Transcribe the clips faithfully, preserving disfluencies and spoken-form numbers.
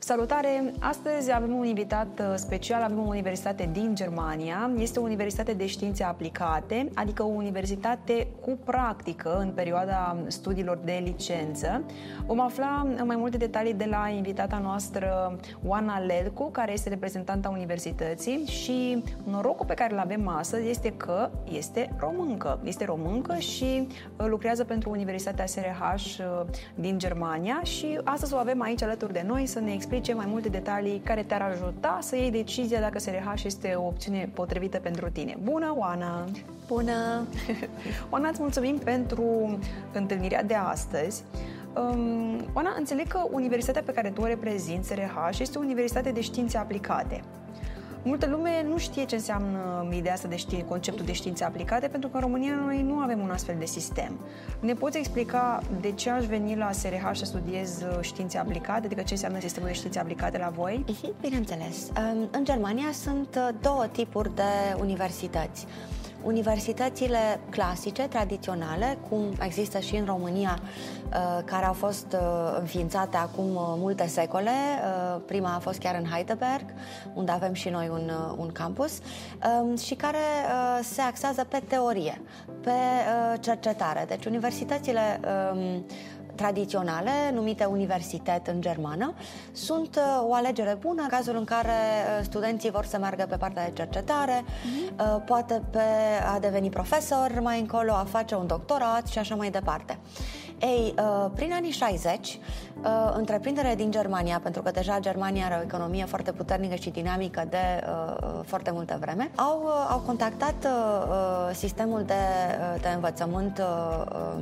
Salutare! Astăzi avem un invitat special, avem o universitate din Germania. Este o universitate de științe aplicate, adică o universitate cu practică în perioada studiilor de licență. Vom afla mai multe detalii de la invitata noastră, Oana Lelcu, care este reprezentanta universității, și norocul pe care îl avem astăzi este că este româncă. Este româncă și lucrează pentru Universitatea S R H din Germania și astăzi o avem aici alături de noi să ne explice mai multe detalii care te-ar ajuta să iei decizia dacă S R H este o opțiune potrivită pentru tine. Bună, Oana! Bună! Oana, îți mulțumim pentru întâlnirea de astăzi. Um, Oana, înțeleg că universitatea pe care tu o reprezinți, S R H, este o universitate de științe aplicate. Multă lume nu știe ce înseamnă ideea asta de științe, conceptul de științe aplicate, pentru că în România noi nu avem un astfel de sistem. Ne poți explica de ce aș veni la S R H să studiez științe aplicate, adică ce înseamnă sistemul de științe aplicate la voi? Bineînțeles. În Germania sunt două tipuri de universități. Universitățile clasice, tradiționale, cum există și în România, care au fost înființate acum multe secole. Prima a fost chiar în Heidelberg, unde avem și noi un, un campus, și care se axează pe teorie, pe cercetare. Deci universitățile tradiționale, numite universitet în germană, sunt uh, o alegere bună în cazul în care uh, studenții vor să meargă pe partea de cercetare, mm-hmm. uh, poate pe a deveni profesor mai încolo, a face un doctorat și așa mai departe. Ei, uh, prin anii șaizeci, uh, întreprinderile din Germania, pentru că deja Germania are o economie foarte puternică și dinamică de uh, foarte multă vreme, au, uh, au contactat uh, sistemul de, uh, de învățământ uh,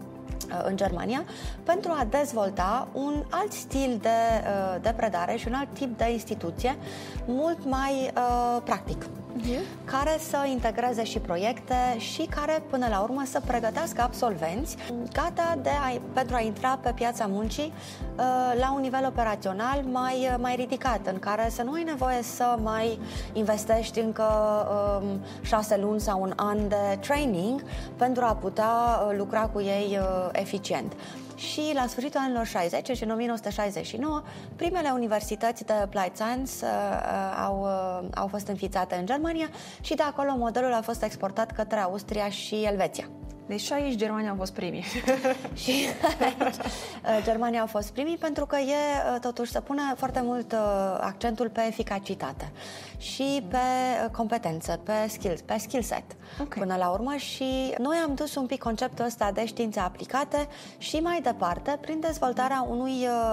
în Germania pentru a dezvolta un alt stil de, de predare și un alt tip de instituție mult mai uh, practic, uh-huh. care să integreze și proiecte și care până la urmă să pregătească absolvenți gata de a, pentru a intra pe piața muncii uh, la un nivel operațional mai, mai ridicat, în care să nu ai nevoie să mai investești încă uh, șase luni sau un an de training pentru a putea uh, lucra cu ei uh, eficient. Și la sfârșitul anilor șaizeci, deci în o mie nouă sute șaizeci și nouă, primele universități de Applied Science uh, au, uh, au fost înființate în Germania și de acolo modelul a fost exportat către Austria și Elveția. Deci și aici Germania au fost primii. Și aici Germania au fost primii pentru că e, totuși, se pune foarte mult accentul pe eficacitate și pe competențe, pe skills, pe skill set, okay. Până la urmă. Și noi am dus un pic conceptul ăsta de științe aplicate și mai departe prin dezvoltarea unui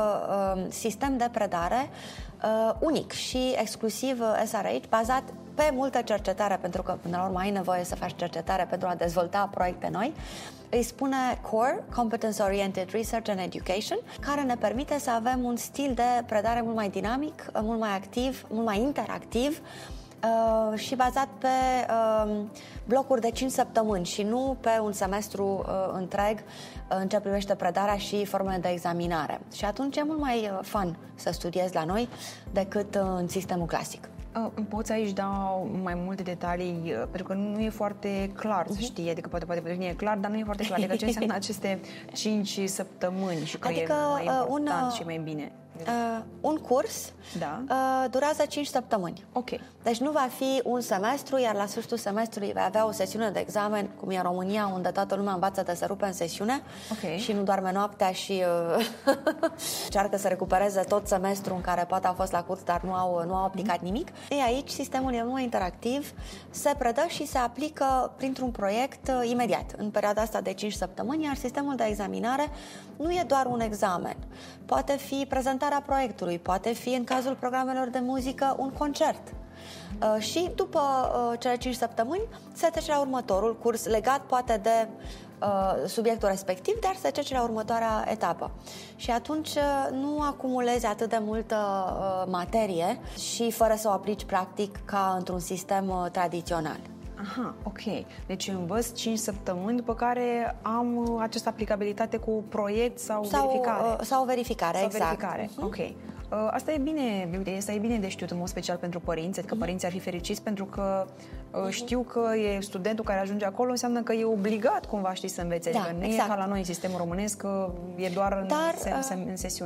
uh, sistem de predare uh, unic și exclusiv S R H, bazat pe multă cercetare, pentru că până la urmă ai nevoie să faci cercetare pentru a dezvolta proiecte noi. Îi spune CORE, Competence Oriented Research and Education, care ne permite să avem un stil de predare mult mai dinamic, mult mai activ, mult mai interactiv uh, și bazat pe uh, blocuri de cinci săptămâni și nu pe un semestru uh, întreg uh, în ce privește predarea și formele de examinare. Și atunci e mult mai uh, fun să studiezi la noi decât uh, în sistemul clasic. Poți aici da mai multe detalii, pentru că nu e foarte clar, să știi, adică poate, poate pentru tine e clar, dar nu e foarte clar, adică ce înseamnă aceste cinci săptămâni și că adică, e mai important un, și mai bine. Uh, un curs da. uh, durează cinci săptămâni. Okay. Deci nu va fi un semestru, iar la sfârșitul semestrului va avea o sesiune de examen, cum e în România, unde toată lumea învață de să rupe în sesiune, okay. și nu doarme noaptea și uh, încearcă să recupereze tot semestrul în care poate au fost la curs, dar nu au, nu au aplicat mm. nimic. Ei, aici sistemul e mult interactiv, se predă și se aplică printr-un proiect uh, imediat, în perioada asta de cinci săptămâni, iar sistemul de examinare nu e doar un examen. Poate fi prezentarea proiectului, poate fi, în cazul programelor de muzică, un concert. Uh, și după uh, cele cinci săptămâni se trece la următorul curs, legat poate de uh, subiectul respectiv, dar se trece la următoarea etapă. Și atunci uh, nu acumulezi atât de multă uh, materie și fără să o aplici practic ca într-un sistem uh, tradițional. Aha, ok. Deci învăț cinci săptămâni, după care am această aplicabilitate cu proiect sau, sau verificare. Uh, sau verificare, sau exact. verificare. Uh-huh. Ok. Uh, asta e bine, uite, asta e bine de știut în mod special pentru părinți, adică uh-huh. părinții ar fi fericiți pentru că uh, știu că e studentul care ajunge acolo, înseamnă că e obligat cumva, știi, să învețe. Da, adică nu exact. e ca la noi în sistemul românesc, că e doar Dar, în, se- în sesiune.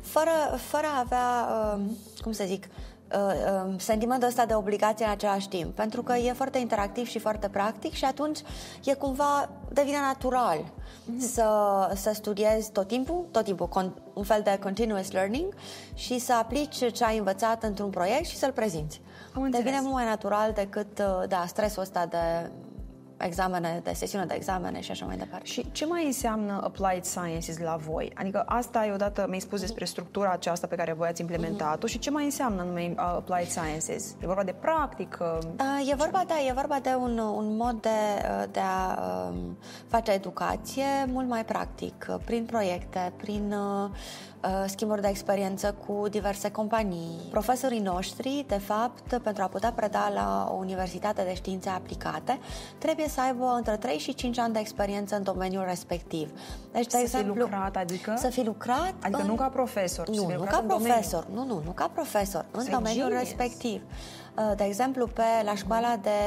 fără, fără a avea, uh, cum să zic, uh, uh, sentimentul ăsta de obligație în același timp, pentru că e foarte interactiv și foarte practic și atunci e cumva, devine natural mm-hmm. să, să studiezi tot timpul, tot timpul, con- un fel de continuous learning și să aplici ce ai învățat într-un proiect și să-l prezinți. Devine mult mai natural decât, da, stresul ăsta de examene, de sesiune de examene și așa mai departe. Și ce mai înseamnă Applied Sciences la voi? Adică asta e odată, mi-ai spus despre structura aceasta pe care voi ați implementat-o și ce mai înseamnă nume uh, Applied Sciences? E vorba de practică? Uh, e vorba, da, e vorba de un, un mod de, de a uh, face educație mult mai practic, prin proiecte, prin uh, schimburi de experiență cu diverse companii. Profesorii noștri, de fapt, pentru a putea preda la o universitate de științe aplicate, trebuie să aibă între trei și cinci ani de experiență în domeniul respectiv. Deci, să de exemplu, fi lucrat, adică? Să fi lucrat... Adică în... nu ca profesor. Nu, nu ca profesor. Nu, nu, nu ca profesor. În Să domeniul genius. respectiv. De exemplu, pe, la școala de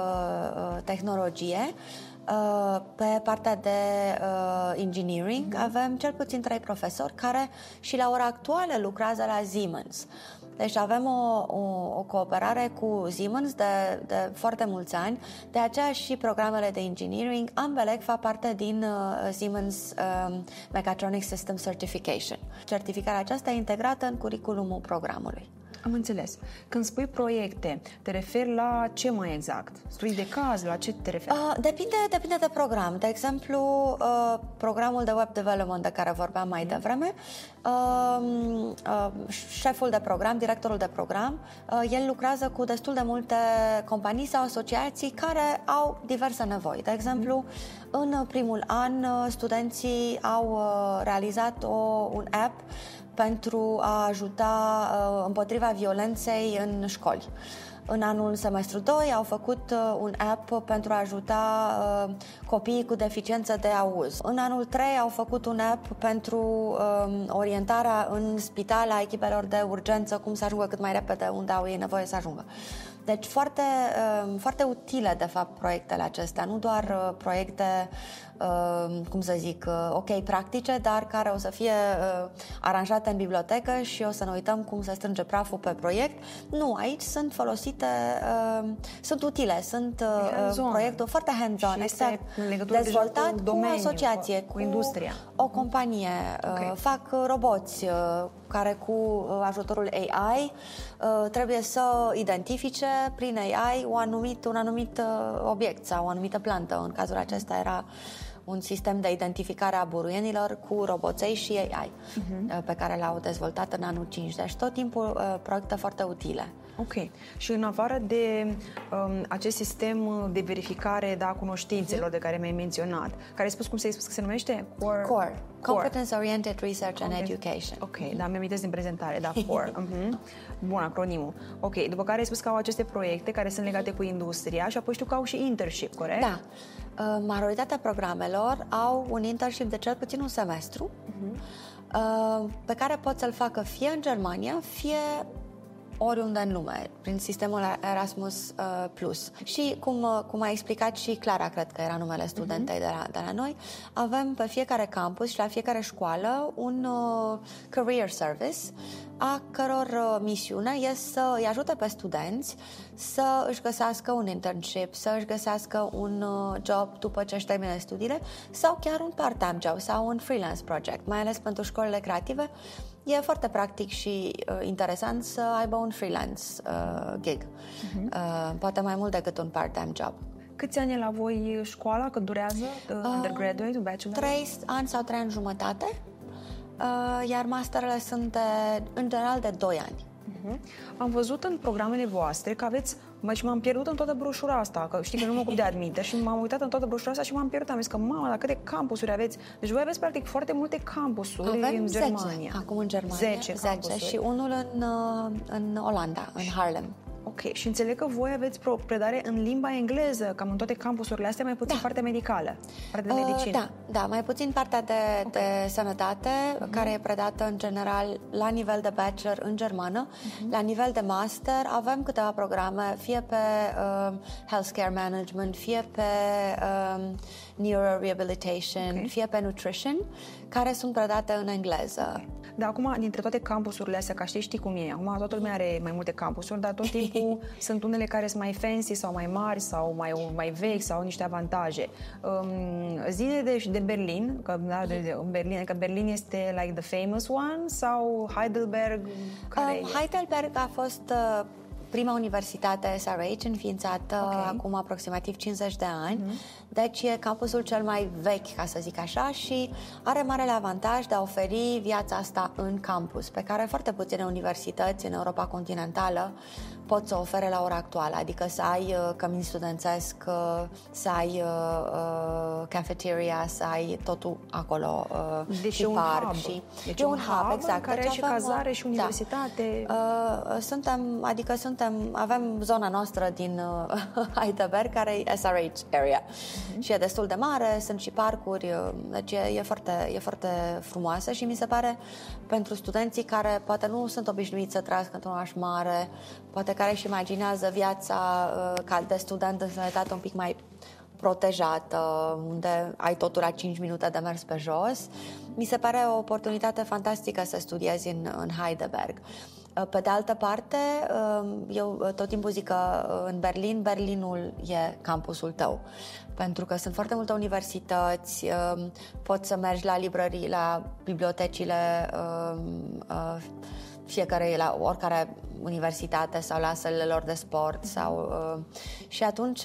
uh, tehnologie, Uh, pe partea de uh, engineering, mm-hmm. avem cel puțin trei profesori care și la ora actuală lucrează la Siemens. Deci avem o, o, o cooperare cu Siemens de, de foarte mulți ani, de aceea și programele de engineering, ambele fac parte din uh, Siemens uh, Mechatronic System Certification. Certificarea aceasta e integrată în curriculumul programului. Am înțeles. Când spui proiecte, te referi la ce mai exact? Studii de caz, la ce te referi? Uh, depinde, depinde de program. De exemplu, uh, programul de web development de care vorbeam mai devreme, uh, uh, șeful de program, directorul de program, uh, el lucrează cu destul de multe companii sau asociații care au diverse nevoi. De exemplu, mm. în primul an, studenții au uh, realizat o, un app pentru a ajuta uh, împotriva violenței în școli. În anul semestru doi au făcut uh, un app pentru a ajuta uh, copiii cu deficiență de auz. În anul trei au făcut un app pentru uh, orientarea în spital a echipelor de urgență, cum să ajungă cât mai repede unde au ei nevoie să ajungă. Deci foarte, uh, foarte utile, de fapt, proiectele acestea, nu doar uh, proiecte, uh, cum să zic, uh, ok, practice, dar care o să fie uh, aranjate în bibliotecă și o să ne uităm cum se strânge praful pe proiect. Nu, aici sunt folosite, uh, sunt utile, sunt uh, proiecte foarte hands-on, exact, dezvoltat cu, domeniu, cu asociație, cu, cu industria, o companie, okay. uh, fac roboți uh, care cu ajutorul A I uh, trebuie să identifice prin A I un anumit, un anumit uh, obiect sau o anumită plantă. În cazul acesta era un sistem de identificare a buruienilor cu roboței și A I uh-huh. pe care l-au dezvoltat în anul cinci. Deci tot timpul uh, proiecte foarte utile. Ok. Și în afară de um, acest sistem de verificare da, a cunoștințelor uh-huh. de care mi-ai menționat, care ai spus cum se, se numește? Core. Core. Competence Oriented Research and Education. Ok, da, mi-am amintesc din prezentare, da, Core. Uh-huh. Bun, acronimul. Ok, după care ai spus că au aceste proiecte care sunt legate cu industria și apoi știu că au și internship, corect? Da. Uh, majoritatea programelor au un internship de cel puțin un semestru, uh-huh. uh, pe care pot să-l facă fie în Germania, fie oriunde în lume, prin sistemul Erasmus uh, Plus. Și cum, uh, cum a explicat și Clara, cred că era numele studentei uh-huh. de, la, de la noi, avem pe fiecare campus și la fiecare școală un uh, career service a căror uh, misiune este să îi ajute pe studenți să își găsească un internship, să își găsească un uh, job după ce își termină studiile sau chiar un part-time job sau un freelance project, mai ales pentru școlile creative. E foarte practic și uh, interesant să aibă un freelance uh, gig, uh-huh. uh, poate mai mult decât un part-time job. Câți ani e la voi școala, cât durează uh, undergraduate, bachelor? Trei ani sau trei ani jumătate, uh, iar masterele sunt de, în general de doi ani. Uh-huh. Am văzut în programele voastre că aveți, și m-am pierdut în toată broșura asta, că știi că nu mă ocup de admiter și m-am uitat în toată broșura asta și m-am pierdut. Am zis că, mama, dar câte campusuri aveți? Deci voi aveți practic foarte multe campusuri Avem în zece, Germania. Acum în Germania. zece, zece și unul în, în Olanda, în Haarlem. Ok, și înțeleg că voi aveți predare în limba engleză, cam în toate campusurile astea, mai puțin da. partea medicală, partea de medicină. Uh, da, da, mai puțin partea de, okay. de sănătate, uh-huh. care e predată în general la nivel de bachelor în germană. Uh-huh. La nivel de master avem câteva programe, fie pe uh, healthcare management, fie pe uh, neuro rehabilitation, okay. fie pe nutrition, care sunt predate în engleză. Dar acum, dintre toate campusurile astea, ca știi, știi cum e, acum toată lumea are mai multe campusuri, dar tot timpul sunt unele care sunt mai fancy sau mai mari sau mai, mai vechi sau au niște avantaje. Um, zine de, de Berlin, că, da, de, de, Berlin, că Berlin este like the famous one sau Heidelberg? Care um, Heidelberg a fost uh, prima universitate S R H înființată okay. acum aproximativ cincizeci de ani, mm-hmm. deci e campusul cel mai vechi, ca să zic așa, și are marele avantaj de a oferi viața asta în campus, pe care foarte puține universități în Europa continentală pot să ofere la ora actuală, adică să ai uh, cămin studențesc, uh, să ai uh, uh, cafeteria, să ai totul acolo, uh, deci și un parc. hub. Și deci e un un hub, hub exact. care deci are și avem, cazare și universitate. Da. Uh, suntem, adică suntem, avem zona noastră din uh, Heidelberg, care e S R H area. Uh-huh. Și e destul de mare, sunt și parcuri, uh, deci e, e, foarte, e foarte frumoasă și mi se pare pentru studenții care poate nu sunt obișnuiți să trăiască într-un oraș mare, poate care își imaginează viața uh, ca de student în sănătate un pic mai protejată, unde ai totul la cinci minute de mers pe jos. Mi se pare o oportunitate fantastică să studiezi în, în Heidelberg. Pe de altă parte, eu tot timpul zic că în Berlin, Berlinul e campusul tău. Pentru că sunt foarte multe universități, poți să mergi la librării, la bibliotecile fiecare, la oricare universitate sau la sălile lor de sport sau, și atunci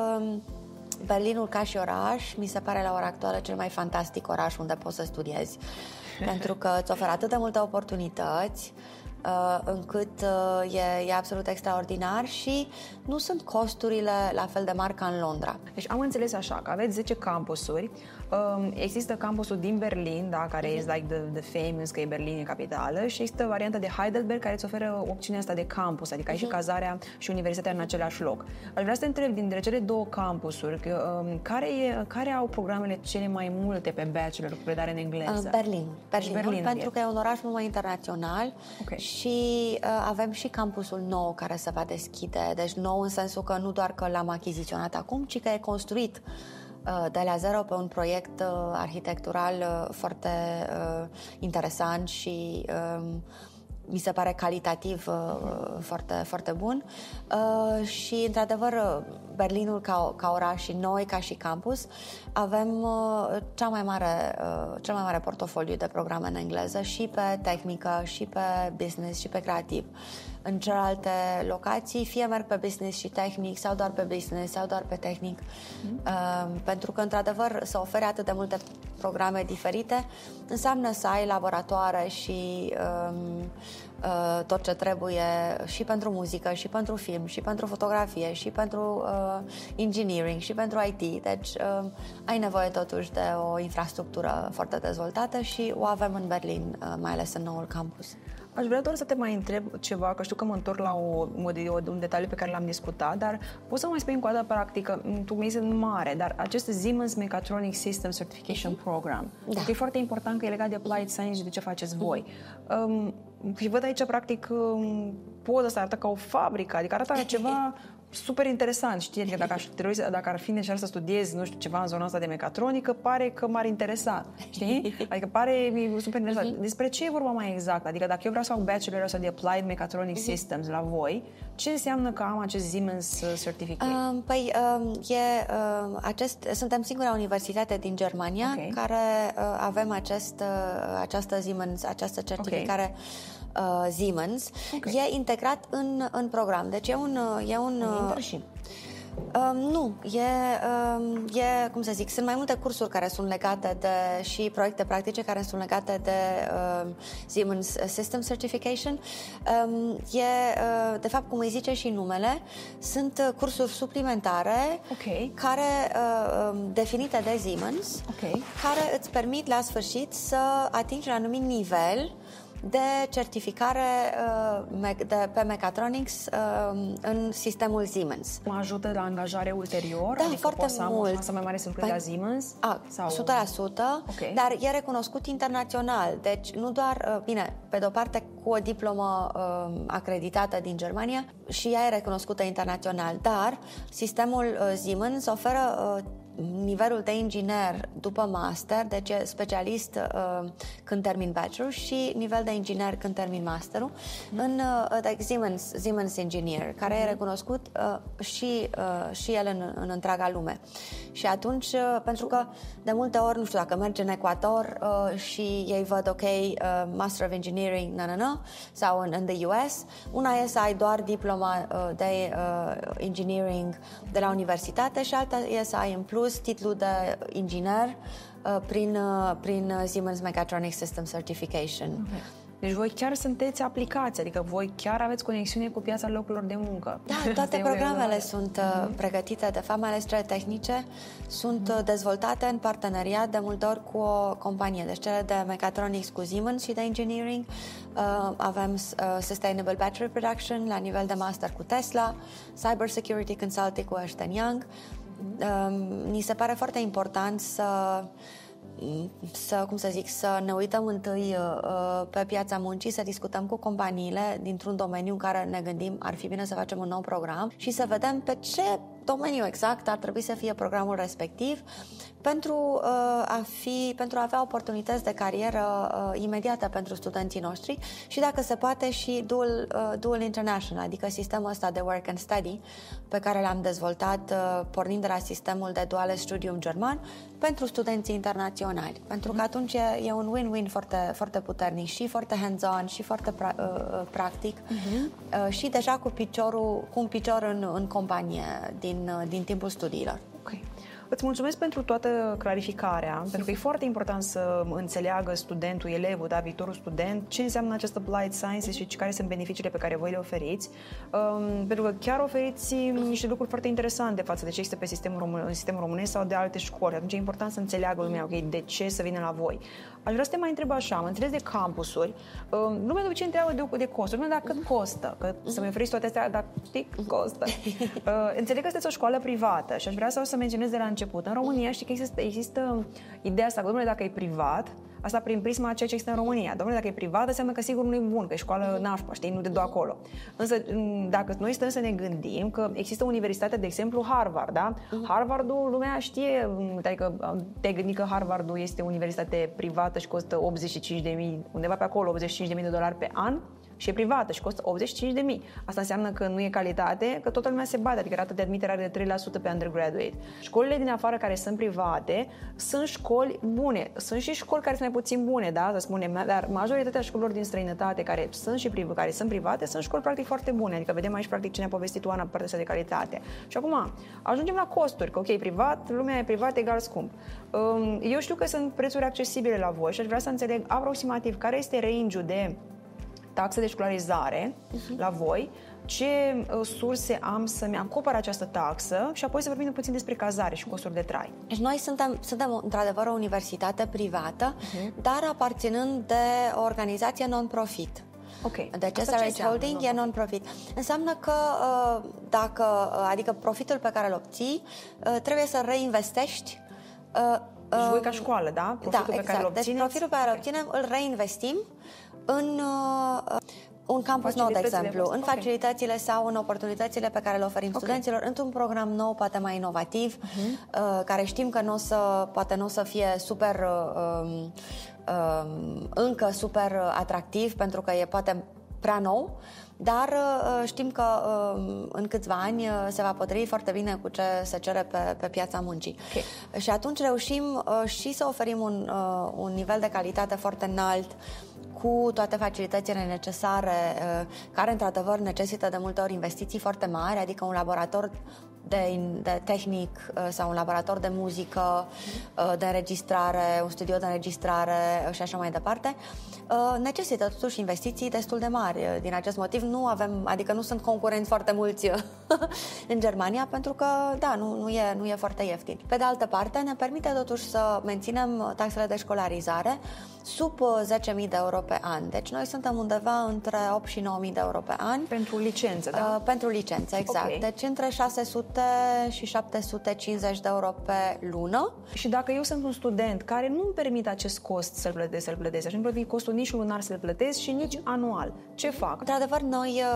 Berlinul ca și oraș mi se pare la ora actuală cel mai fantastic oraș unde poți să studiezi, pentru că îți oferă atât de multe oportunități uh, încât uh, e, e absolut extraordinar și nu sunt costurile la fel de mari ca în Londra. Deci am înțeles așa, că aveți zece campusuri. Um, există campusul din Berlin, da, care mm-hmm. e like the, the famous, că e Berlin, e capitală, și există varianta de Heidelberg, care îți oferă opțiunea asta de campus, adică ai mm-hmm. și cazarea și universitatea în același loc. Aș vrea să te întreb, dintre cele două campusuri, că, um, care, e, care au programele cele mai multe pe bachelor cu predare în engleză? Uh, Berlin. Berlin, Berlin pentru e. că e un oraș mult mai internațional okay. și uh, avem și campusul nou care se va deschide, deci nou în sensul că nu doar că l-am achiziționat acum, ci că e construit de la zero pe un proiect uh, arhitectural uh, foarte uh, interesant și uh, mi se pare calitativ uh, foarte, foarte bun uh, și, într-adevăr, Berlinul ca, ca oraș și noi ca și campus avem uh, cea mai mare, uh, cel mai mare portofoliu de programe în engleză și pe tehnică, și pe business, și pe creativ. În celelalte locații, fie merg pe business și tehnic, sau doar pe business, sau doar pe tehnic. Mm. Uh, pentru că, într-adevăr, să ofere atât de multe programe diferite înseamnă să ai laboratoare și um, uh, tot ce trebuie și pentru muzică, și pentru film, și pentru fotografie, și pentru uh, engineering, și pentru I T. Deci uh, ai nevoie totuși de o infrastructură foarte dezvoltată și o avem în Berlin, uh, mai ales în noul campus. Aș vrea doar să te mai întreb ceva, că știu că mă întorc la o, un detaliu pe care l-am discutat, dar poți să mai spui încă o dată, practică, tu mi-ai zis mare, dar acest Siemens Mechatronic System Certification uh-huh. Program, da. E foarte important că e legat de Applied Science și de ce faceți voi. Uh-huh. Um, și văd aici, practic, um, podul ăsta arată ca o fabrică, adică arată ceva super interesant, știi? Adică dacă, aș, dacă ar fi necesar să studiezi, nu știu, ceva în zona asta de mecatronică, pare că m-ar interesa, știi? Adică pare super interesant. Despre ce e vorba mai exact? Adică dacă eu vreau să fac bachelor ăsta de Applied Mechatronic Systems la voi, ce înseamnă că am acest Siemens Certificate? Uh, păi, uh, e, uh, acest, suntem singura universitate din Germania okay. care uh, avem acest, uh, această Siemens, această certificare okay. Uh, Siemens, okay. E integrat în, în program. Deci e un... E un uh, uh, nu, e, uh, e, cum să zic, sunt mai multe cursuri care sunt legate de, și proiecte practice care sunt legate de uh, Siemens System Certification. Um, e, uh, de fapt, cum îi zice și numele, sunt cursuri suplimentare okay. care, uh, definite de Siemens, okay. care îți permit la sfârșit să atingi un anumit nivel de certificare uh, de, pe mechatronics uh, în sistemul Siemens. Mă ajută la angajare ulterior? Da, adică foarte să am mult. O șansă mai mare să lucrez la Siemens? A, sau... o sută la sută, okay. Dar e recunoscut internațional. Deci nu doar, uh, bine, pe de-o parte cu o diplomă uh, acreditată din Germania și ea e recunoscută internațional, dar sistemul uh, Siemens oferă uh, nivelul de inginer după master, deci e specialist uh, când termin bachelor și nivel de inginer când termin masterul mm. în uh, like Siemens, Siemens Engineer, care mm. e recunoscut uh, și, uh, și el în, în întreaga lume. Și atunci, uh, pentru că de multe ori, nu știu, dacă mergi în Ecuador uh, și ei văd, ok, uh, Master of Engineering, na, na, na, sau în, în the U S, una e să ai doar diploma uh, de uh, engineering de la universitate și alta e să ai în plus titlul de inginer uh, prin, uh, prin Siemens Mechatronic System Certification. Okay. Deci voi chiar sunteți aplicați, adică voi chiar aveți conexiune cu piața locurilor de muncă. Da, toate programele sunt uh, pregătite, de fapt, mai ales cele tehnice, sunt uh, dezvoltate în parteneriat de multe ori cu o companie. Deci cele de Mechatronics cu Siemens și de Engineering, uh, avem uh, Sustainable Battery Production la nivel de master cu Tesla, Cyber Security Consulting cu Ernst and Young. Uh, ni se pare foarte important să să, cum să zic, să ne uităm întâi uh, pe piața muncii, să discutăm cu companiile dintr-un domeniu în care ne gândim ar fi bine să facem un nou program și să vedem pe ce domeniu exact ar trebui să fie programul respectiv pentru, uh, a, fi, pentru a avea oportunități de carieră uh, imediată pentru studenții noștri și, dacă se poate, și dual, uh, dual international, adică sistemul ăsta de work and study pe care l-am dezvoltat uh, pornind de la sistemul de dual studium german pentru studenții internaționali, pentru că atunci e, e un win-win foarte, foarte puternic și foarte hands-on și foarte pra, uh, practic uh-huh. uh, și deja cu, piciorul, cu un picior în, în companie din, uh, din timpul studiilor. Okay. Îți mulțumesc pentru toată clarificarea, pentru că e foarte important să înțeleagă studentul, elevul, da, viitorul student, ce înseamnă această applied sciences și care sunt beneficiile pe care voi le oferiți, um, pentru că chiar oferiți niște lucruri foarte interesante față de ce există pe sistemul român, în sistemul românesc sau de alte școli. Atunci e important să înțeleagă lumea, ok, de ce să vină la voi. Aș vrea să te mai întreb așa, am înțeles de campusuri, um, lumea de obicei întreabă de, de costuri, lumea, dar cât costă? Că să-mi oferiți toate astea, dar tic, costă. Uh, înțeleg că sunteți o școală privată și aș vrea să o să menționez de la început. În România știi că există, există ideea asta că, domnule, dacă e privat, asta prin prisma a ceea ce există în România. Domnule, dacă e privat, înseamnă că sigur nu e bun, că e școală nașpa, știi, nu de doar acolo. Însă, dacă noi stăm să ne gândim că există universitatea, de exemplu, Harvard, da? Uh-huh. Harvardul, lumea știe, adică te gândi că Harvardul este o universitate privată și costă optzeci și cinci de mii, undeva pe acolo, optzeci și cinci de mii de dolari pe an, și e privată și costă optzeci și cinci de mii. Asta înseamnă că nu e calitate, că toată lumea se bate, adică rata de admitere are de trei la sută pe undergraduate. Școlile din afară care sunt private sunt școli bune. Sunt și școli care sunt mai puțin bune, da, să spunem, dar majoritatea școlilor din străinătate care sunt și priv- care sunt private sunt școli practic foarte bune. Adică vedem aici practic ce ne-a povestit Oana pe partea asta de calitate. Și acum ajungem la costuri, că ok, privat, lumea e privat egal scump. Eu știu că sunt prețuri accesibile la voi și aș vrea să înțeleg aproximativ care este range-ul de taxe de școlarizare uh-huh. la voi, ce uh, surse am să-mi acopăr această taxă și apoi să vorbim puțin despre cazare și costuri de trai. Deci noi suntem, suntem într-adevăr o universitate privată, uh-huh. dar aparținând de o organizație non-profit. Okay. Deci S R H Holding e non-profit. Înseamnă că dacă, adică profitul pe care îl obții, trebuie să reinvestești. Deci voi ca școală, da? Profitul da, pe exact. care îl obțineți? Deci profitul pe care îl obținem îl reinvestim în uh, un campus nou, de exemplu, în facilitățile sau în oportunitățile pe care le oferim okay. studenților, într-un program nou, poate mai inovativ, uh-huh. uh, care știm că nu o să, poate nu o să fie super, uh, uh, încă super atractiv, pentru că e poate prea nou, dar uh, știm că uh, în câțiva ani uh, se va potrivi foarte bine cu ce se cere pe, pe piața muncii. Okay. Și atunci reușim uh, și să oferim un, uh, un nivel de calitate foarte înalt, cu toate facilitățile necesare, care într-adevăr necesită de multe ori investiții foarte mari, adică un laborator de, de tehnic sau un laborator de muzică, de înregistrare, un studio de înregistrare și așa mai departe, necesită totuși investiții destul de mari. Din acest motiv nu avem, adică nu sunt concurenți foarte mulți în Germania, pentru că, da, nu, nu, e, nu e foarte ieftin. Pe de altă parte, ne permite totuși să menținem taxele de școlarizare sub zece mii de euro pe an. Deci noi suntem undeva între opt și nouă mii de euro pe an. Pentru licență, da? Uh, pentru licență, exact. Okay. Deci între șase sute și șapte sute cincizeci de euro pe lună. Și dacă eu sunt un student care nu îmi permit acest cost să-l plătesc, să-l plătesc, așa nu-mi permit costul nici lunar să-l plătesc și nici anual, ce fac? Într-adevăr, noi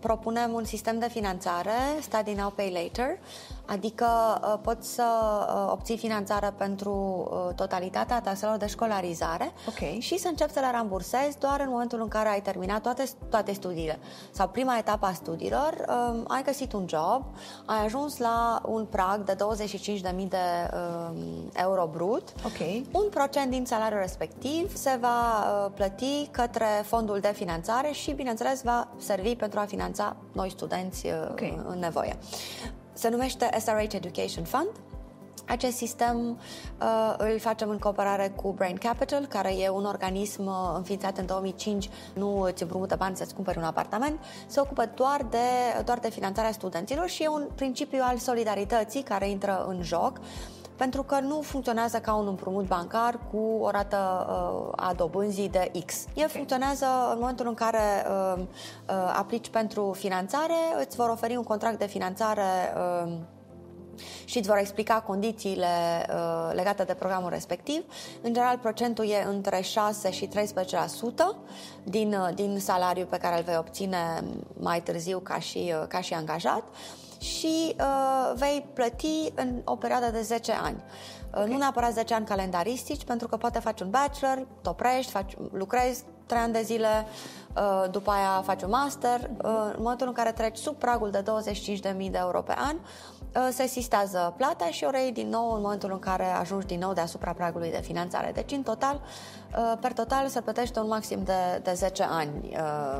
propunem un sistem de finanțare, Study Now, Pay Later, adică uh, poți să uh, obții finanțare pentru uh, totalitatea taxelor de școlarizare okay. și să începi să le rambursezi doar în momentul în care ai terminat toate, toate studiile sau prima etapă a studiilor, uh, ai găsit un job, ai ajuns la un prag de douăzeci și cinci de mii de uh, euro brut, okay. un procent din salariul respectiv se va uh, plăti către fondul de finanțare și, bineînțeles, va servi pentru a finanța noi studenți uh, okay. în nevoie. Se numește S R H Education Fund. Acest sistem uh, îl facem în cooperare cu Brain Capital, care e un organism uh, înființat în două mii cinci, nu îți împrumută bani să-ți cumperi un apartament, se ocupă doar de, doar de finanțarea studenților și e un principiu al solidarității care intră în joc, pentru că nu funcționează ca un împrumut bancar cu o rată uh, a dobânzii de X. El okay. funcționează în momentul în care uh, uh, aplici pentru finanțare, îți vor oferi un contract de finanțare uh, și îți vor explica condițiile uh, legate de programul respectiv. În general, procentul e între șase și treisprezece la sută din, uh, din salariul pe care îl vei obține mai târziu ca și, uh, ca și angajat și uh, vei plăti în o perioadă de zece ani. Okay. Nu neapărat zece ani calendaristici, pentru că poate faci un bachelor, te oprești, faci, lucrezi trei ani de zile, după aia faci un master. În momentul în care treci sub pragul de douăzeci și cinci de mii de euro pe an, se sistează plata și o reiei din nou în momentul în care ajungi din nou deasupra pragului de finanțare. Deci, în total, per total, se plătește un maxim de, de zece ani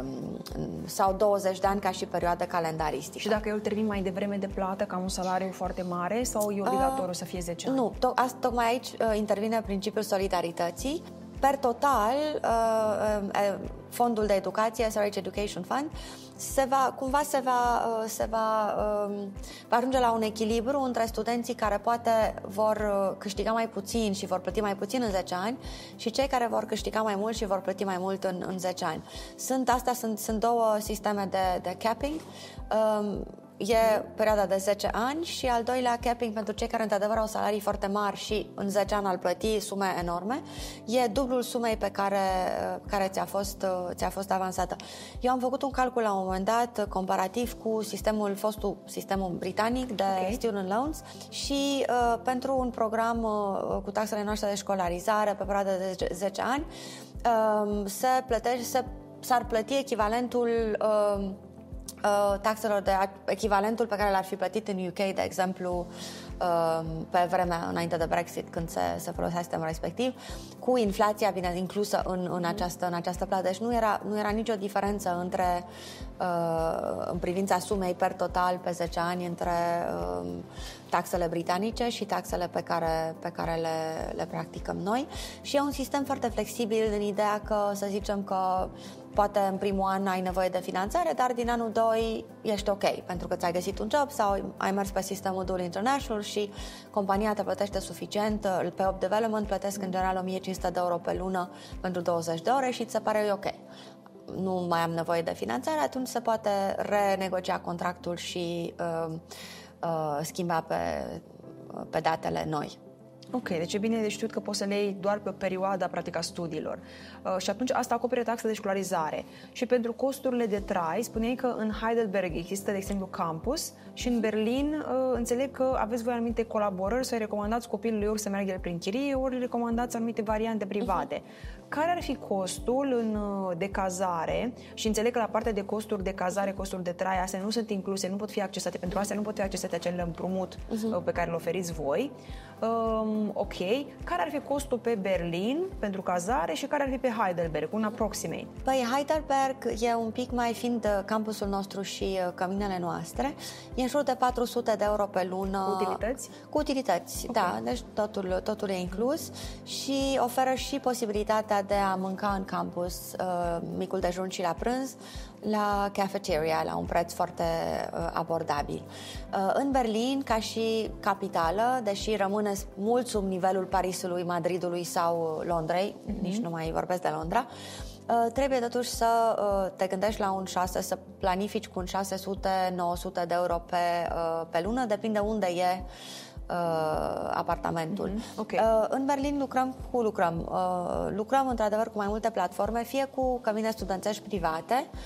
sau douăzeci de ani ca și perioadă calendaristică. Și dacă eu termin mai devreme de plată, ca un salariu foarte mare, sau e obligatoriu uh, să fie zece ani? Nu, to- asta, tocmai aici uh, intervine principiul solidarității. Per total, uh, uh, fondul de educație, S R H Education Fund, se va, cumva se va, uh, se va, uh, va ajunge la un echilibru între studenții care poate vor uh, câștiga mai puțin și vor plăti mai puțin în zece ani și cei care vor câștiga mai mult și vor plăti mai mult în, în zece ani. Sunt, astea sunt, sunt două sisteme de, de capping. Uh, E perioada de zece ani și al doilea capping pentru cei care într-adevăr au salarii foarte mari și în zece ani al plăti sume enorme, e dublul sumei pe care, care ți-a fost, ți-a fost avansată. Eu am făcut un calcul la un moment dat comparativ cu sistemul, fostul sistemul britanic de okay. student loans și uh, pentru un program uh, cu taxele noastre de școlarizare pe perioada de zece ani uh, se plătește, se, s-ar plăti echivalentul uh, taxelor de echivalentul pe care l-ar fi plătit în U K, de exemplu, pe vremea înainte de Brexit, când se, se folosea sistemul respectiv, cu inflația, bine, inclusă în, în, această, în această plată. Deci nu era, nu era nicio diferență între, în privința sumei per total pe zece ani, între taxele britanice și taxele pe care, pe care le, le practicăm noi. Și e un sistem foarte flexibil în ideea că, să zicem că poate în primul an ai nevoie de finanțare, dar din anul doi ești ok, pentru că ți-ai găsit un job sau ai mers pe sistemul Dual International și compania te plătește suficient. Pe Op Development plătesc în general o mie cinci sute de euro pe lună pentru douăzeci de ore și ți se pare ok. Nu mai am nevoie de finanțare, atunci se poate renegocia contractul și uh, uh, schimba pe, pe datele noi. Ok, deci e bine de știut că poți să le iei doar pe o perioadă, practic, a studiilor. Uh, și atunci asta acopere taxa de școlarizare. Și pentru costurile de trai, spuneai că în Heidelberg există, de exemplu, campus și în Berlin uh, înțeleg că aveți voi anumite colaborări, să-i recomandați copilului ori să meargă prin chirie, ori recomandați anumite variante private. Uh-huh. Care ar fi costul în, de cazare? Și înțeleg că la partea de costuri de cazare, costuri de trai, astea nu sunt incluse, nu pot fi accesate, pentru astea nu pot fi accesate acel împrumut uh-huh. pe care îl oferiți voi. Um, ok. Care ar fi costul pe Berlin pentru cazare și care ar fi pe Heidelberg? Un approximate. Păi Heidelberg e un pic mai, fiind campusul nostru și caminele noastre, e în jur de patru sute de euro pe lună. Cu utilități? Cu utilități, okay. Da. Deci totul, totul e inclus și oferă și posibilitatea de a mânca în campus uh, micul dejun și la prânz la cafeteria, la un preț foarte uh, abordabil. Uh, în Berlin, ca și capitală, deși rămâne mult sub nivelul Parisului, Madridului sau Londrei, mm-hmm. nici nu mai vorbesc de Londra, uh, trebuie totuși să uh, te gândești la un șase, să planifici cu un șase sute - nouă sute de euro pe, uh, pe lună, depinde unde e Uh, apartamentul. Mm-hmm. Okay. Uh, în Berlin lucrăm cu lucrăm. Uh, lucrăm într-adevăr cu mai multe platforme, fie cu cabine studențești private,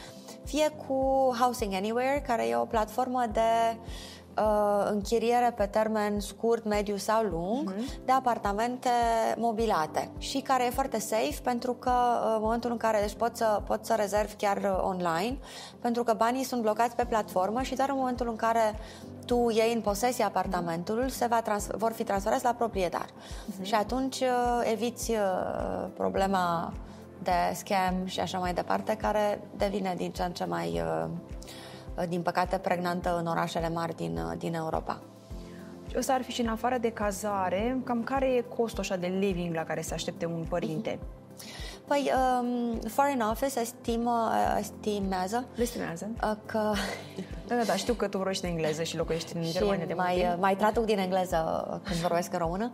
fie cu Housing Anywhere, care e o platformă de uh, închiriere pe termen scurt, mediu sau lung uh-huh. de apartamente mobilate și care e foarte safe pentru că uh, în momentul în care deci poți să, poți să rezervi chiar uh, online, pentru că banii sunt blocați pe platformă și doar în momentul în care tu iei în posesie apartamentul, se va trans- vor fi transferați la proprietar. Uh-huh. Și atunci uh, eviți uh, problema de scam și așa mai departe, care devine din ce în ce mai, uh, din păcate, pregnantă în orașele mari din, uh, din Europa. Ăsta ar fi și în afară de cazare, cam care e costul așa de living la care se aștepte un părinte? Păi, um, Foreign Office estimă, estimează, estimează. Uh, că... Da, da, da, știu că tu vorbești în engleză și locuiești în Germania de mult mai, timp. mai traduc din engleză când vorbesc în română.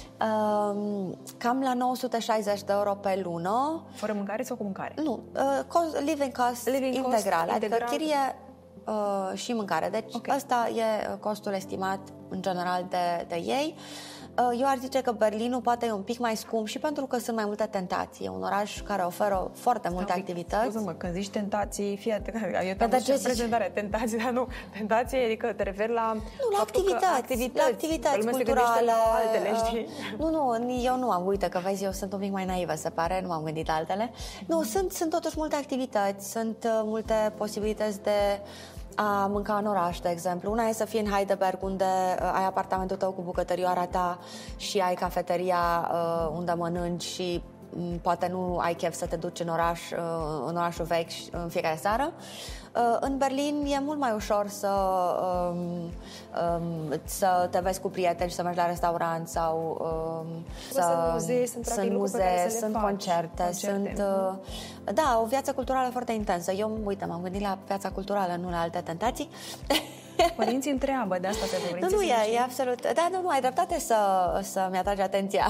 Um, cam la nouă sute șaizeci de euro pe lună. Fără mâncare sau cu mâncare? Nu, uh, cost, living cost living integral, cost adică integral. chirie uh, și mâncare. Deci okay. ăsta e costul estimat în general de, de ei. Eu ar zice că Berlinul poate e un pic mai scump și pentru că sunt mai multe tentații. E un oraș care oferă foarte multe da, activități. Scuze-mă, când zici tentații, fie eu te-am văzut în prezentare, tentații, dar nu, tentații, adică te referi la... Nu, la activități, activități, la activități culturale. La altele, știi? Nu, nu, eu nu am, uite că vezi, eu sunt un pic mai naivă, se pare, nu m-am gândit altele. Nu, sunt, sunt totuși multe activități, sunt uh, multe posibilități de a mânca în oraș, de exemplu. Una e să fii în Heidelberg, unde uh, ai apartamentul tău cu bucătărioara ta și ai cafeteria uh, unde mănânci și um, poate nu ai chef să te duci în oraș, uh, în orașul vechi în fiecare seară. Uh, în Berlin e mult mai ușor să, um, um, să te vezi cu prieteni și să mergi la restaurant sau um, să, sunt muzee, sunt, sunt, muzee, sunt faci, concerte, concerte, sunt... Uh, da, o viață culturală foarte intensă. Eu, uite, m-am gândit la viața culturală, nu la alte tentații. Părinții întreabă, de asta te dorim. Nu, nu, e, e absolut... Da, nu, nu, ai dreptate să, să-mi atragi atenția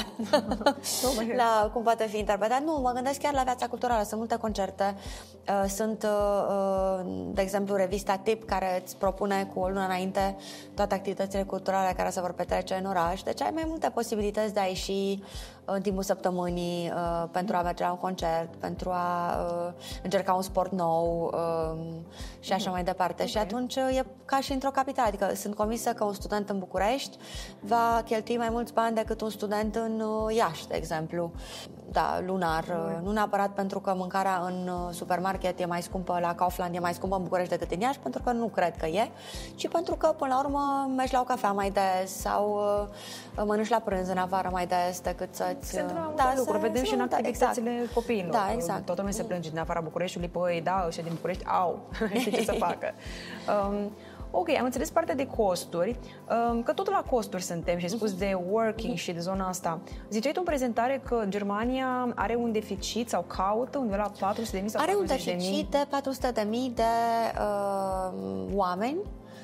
la cum poate fi interpretat. Nu, mă gândesc chiar la viața culturală. Sunt multe concerte. Uh, sunt, uh, de exemplu, revista Tip, care îți propune cu o lună înainte toate activitățile culturale care se vor petrece în oraș. Deci ai mai multe posibilități de a ieși în timpul săptămânii uh, pentru a merge la un concert, pentru a uh, încerca un sport nou uh, și așa mai departe. Okay. Și atunci e ca și într-o capitală. Adică sunt convinsă că un student în București va cheltui mai mulți bani decât un student în uh, Iași, de exemplu. Da, lunar. Uh, nu neapărat pentru că mâncarea în uh, supermarket e mai scumpă, la Kaufland e mai scumpă în București decât în Iași, pentru că nu cred că e, ci pentru că, până la urmă, mergi la o cafea mai des sau uh, mănânci la prânz în afară mai des decât să se întâmplă da, lucruri, vedem și în activitățile exact. copiilor. Da, exact. Toată lumea se plânge din afara Bucureștiului, păi da, ăștia din București au, știi ce să facă. Um, ok, am înțeles partea de costuri, um, că tot la costuri suntem și ai spus de working și de zona asta. Ziceai tu în prezentare că Germania are un deficit sau caută undeva la patru sute de mii sau are un deficit de patru sute de mii de uh, oameni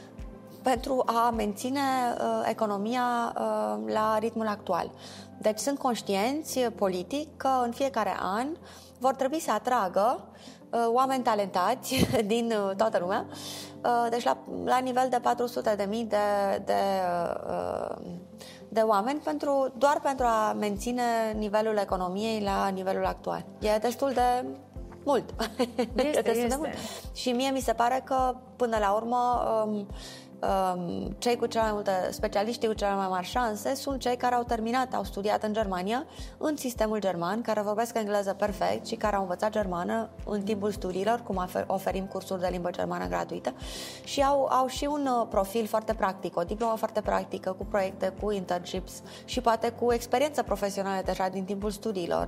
pentru a menține uh, economia uh, la ritmul actual. Deci sunt conștienți politic că în fiecare an vor trebui să atragă uh, oameni talentați din uh, toată lumea. Uh, deci la, la nivel de patru sute de mii de, de, uh, de oameni pentru, doar pentru a menține nivelul economiei la nivelul actual. E destul de mult. Este, este. De mult. Și mie mi se pare că până la urmă um, um, cei cu cele mai multe, specialiștii cu cele mai mari șanse sunt cei care au terminat, au studiat în Germania, în sistemul german, care vorbesc engleză perfect și care au învățat germană în timpul studiilor, cum oferim cursuri de limbă germană gratuită, și au, au și un profil foarte practic, o diplomă foarte practică, cu proiecte, cu internships și poate cu experiență profesională deja din timpul studiilor.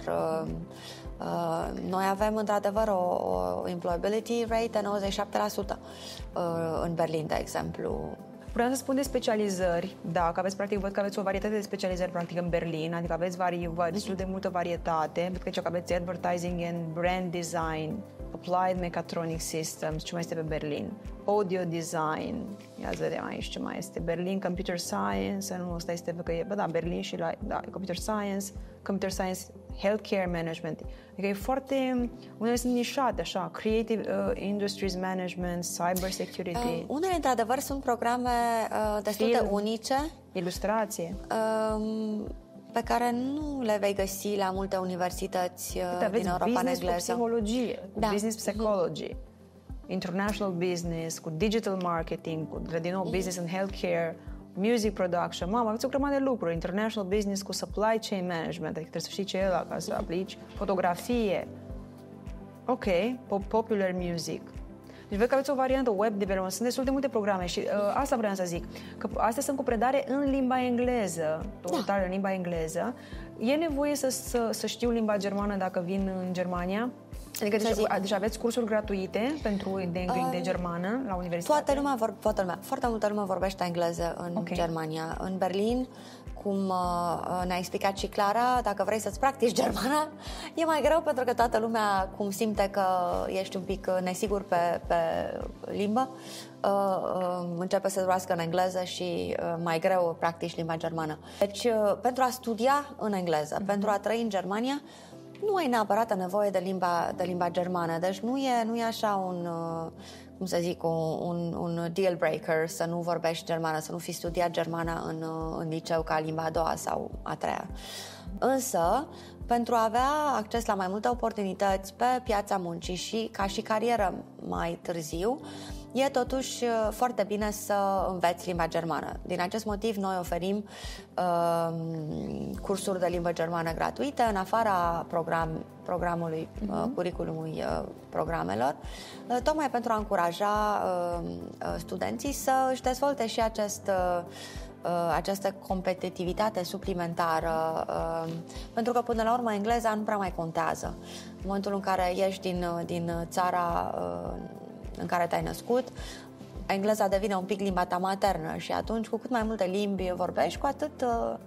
Uh, noi avem într-adevăr o, o employability rate de nouăzeci și șapte la sută uh, în Berlin, de exemplu. Vreau să spun de specializări, da, că aveți, practic, văd că aveți o varietate de specializări, practic, în Berlin, adică aveți vari, destul de multă varietate, văd că aici aveți Advertising and Brand Design, Applied Mechatronic Systems, ce mai este pe Berlin, Audio Design, ia să vedem aici ce mai este, Berlin Computer Science, nu, ăsta este, că e, bă, da, Berlin și la, da, Computer Science, Computer Science, Healthcare Management, adică e foarte, unele sunt nișate, așa, Creative uh, Industries Management, Cyber Security. Uh, unele, într-adevăr, sunt programe uh, destul Film, de unice. Ilustrație. Uh, pe care nu le vei găsi la multe universități uh, din Europa în engleză. Business cu psihologie, cu da. Business Psychology. international business, cu digital marketing, cu, din nou, business and healthcare, music production. Mamă, aveți o grămadă de lucruri. International business cu supply chain management, adică trebuie să știi ce e ăla ca să aplici. Fotografie. Ok, popular music. Deci văd că aveți o variantă web development, sunt destul de multe programe și uh, asta vreau să zic, că astea sunt cu predare în limba engleză, total da. În limba engleză. E nevoie să, să, să știu limba germană dacă vin în Germania? Adică deci, deci aveți cursuri gratuite pentru de, uh, de germană la universitate? Toată lumea, vor, toată lumea, foarte multă lume vorbește engleză în okay. Germania. În Berlin, cum uh, ne-a explicat și Clara, dacă vrei să-ți practici germana, e mai greu pentru că toată lumea, cum simte că ești un pic nesigur pe, pe limbă, uh, uh, începe să vorbească în engleză și uh, mai greu practici limba germană. Deci, uh, pentru a studia în engleză, mm-hmm. pentru a trăi în Germania, nu ai neapărat nevoie de limba, de limba germană. Deci nu e, nu e așa un, uh, cum să zic, un, un, un deal breaker să nu vorbești germană, să nu fi studiat germana în, uh, în liceu ca limba a doua sau a treia. Însă, pentru a avea acces la mai multe oportunități pe piața muncii și ca și carieră mai târziu, e totuși foarte bine să înveți limba germană. Din acest motiv, noi oferim uh, cursuri de limbă germană gratuite în afara program, programului, uh, curriculumului uh, programelor, uh, tocmai pentru a încuraja uh, studenții să își dezvolte și acest uh, această competitivitate suplimentară, pentru că până la urmă engleza nu prea mai contează. În momentul în care ești din, din țara în care te-ai născut, engleza devine un pic limba ta maternă și atunci cu cât mai multe limbi vorbești, cu atât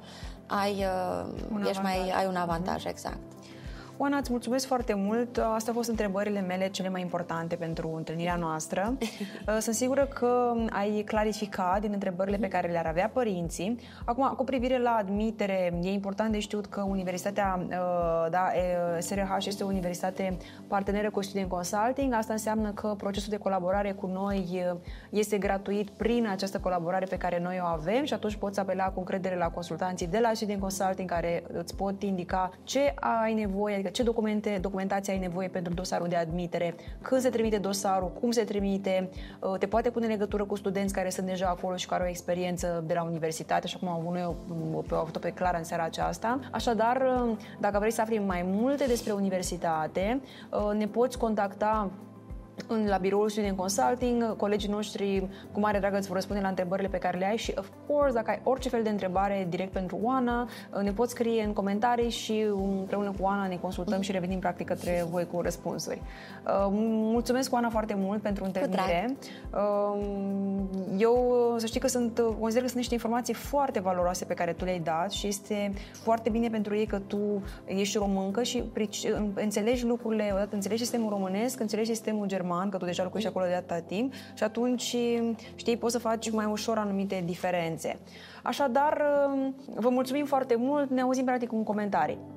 ai, ești mai, ai un avantaj, exact. Oana, îți mulțumesc foarte mult. Astea au fost întrebările mele cele mai importante pentru întâlnirea noastră. Sunt sigură că ai clarificat din întrebările pe care le-ar avea părinții. Acum, cu privire la admitere, e important de știut că Universitatea da, S R H este o universitate parteneră cu Student Consulting. Asta înseamnă că procesul de colaborare cu noi este gratuit prin această colaborare pe care noi o avem și atunci poți apela cu încredere la consultanții de la Student Consulting care îți pot indica ce ai nevoie, adică ce documente, documentație ai nevoie pentru dosarul de admitere, când se trimite dosarul, cum se trimite, te poate pune în legătură cu studenți care sunt deja acolo și care au o experiență de la universitate, așa cum am avut noi pe, avut-o pe Clara în seara aceasta. Așadar, dacă vrei să afli mai multe despre universitate, ne poți contacta în, la biroul Student Consulting, colegii noștri cu mare drag îți vor răspunde la întrebările pe care le ai și, of course, dacă ai orice fel de întrebare direct pentru Oana, ne poți scrie în comentarii și împreună cu Oana ne consultăm și revenim practic către voi cu răspunsuri. Mulțumesc, Oana, foarte mult pentru întâlnire. Eu, să știi că sunt, consider că sunt niște informații foarte valoroase pe care tu le-ai dat și este foarte bine pentru ei că tu ești româncă și înțelegi lucrurile, odată înțelegi sistemul românesc, înțelegi sistemul german, că tu deja locuiești acolo de atâta timp și atunci, știi, poți să faci mai ușor anumite diferențe. Așadar, vă mulțumim foarte mult, ne auzim practic în comentarii.